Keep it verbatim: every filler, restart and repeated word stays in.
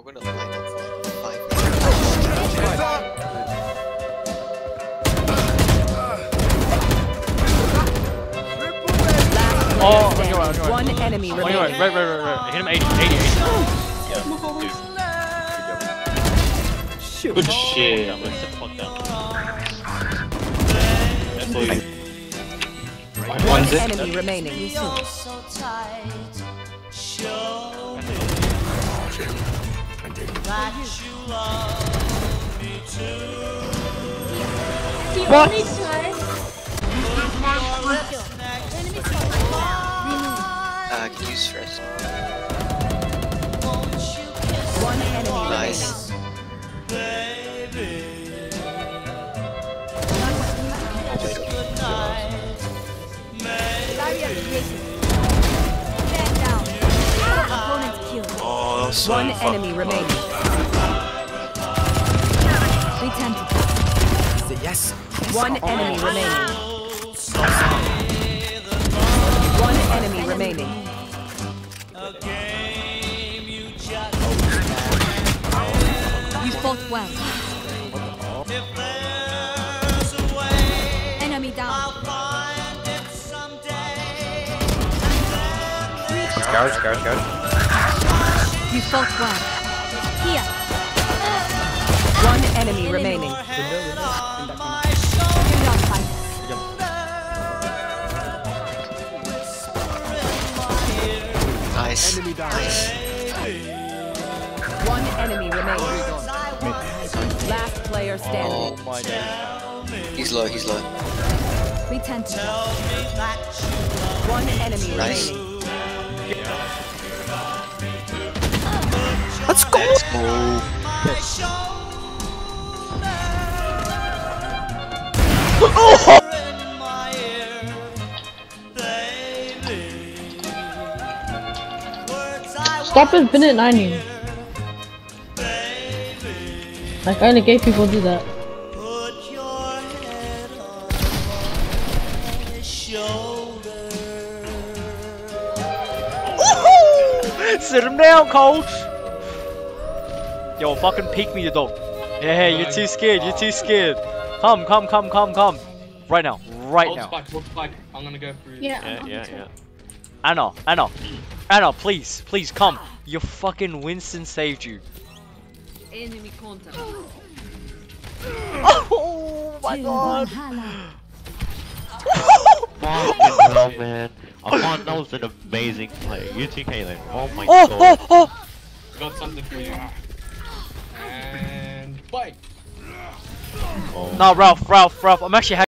gonna line up for like five minutes. Oh, on your right, on your right. One enemy On remaining. your right, right, right, right, right. Hit him eighty, eighty, eighty. Shoot. Good shit. I'm gonna sit the fuck down. That's all you. One enemy remaining. What? Uh, can you stress? One enemy Nice. Oh, so One fuck. enemy remaining. We tend to. Yes. One enemy remaining. One enemy remaining. You fought well. Enemy down. Scourge, scourge, scourge. You fought well. Here. One enemy remaining. Do not fight. Nice. Nice. One enemy remaining. Last player standing. Oh my god. He's low, he's low. We tend to. One enemy Nice. remaining. Let's go! Let's go. Stop it, bin at ninety. Like only gay people do that. Sit him down, coach! Yo, fucking peek me, you dog. Yeah, hey, you're too scared, you're too scared. Come, come, come, come, come. Right now, right Hold now. spike, hold spike. I'm gonna go through. Yeah. Yeah, yeah, yeah. Anna, Anna, Anna, please, please come. Your fucking Winston saved you. Enemy contact. Oh my god. Fucking hell, man. I thought that was an amazing play. You two, Caitlin. Oh my Oh, god. oh, oh. Got something for you. And spike. Oh. No, Ralph, Ralph, Ralph. I'm actually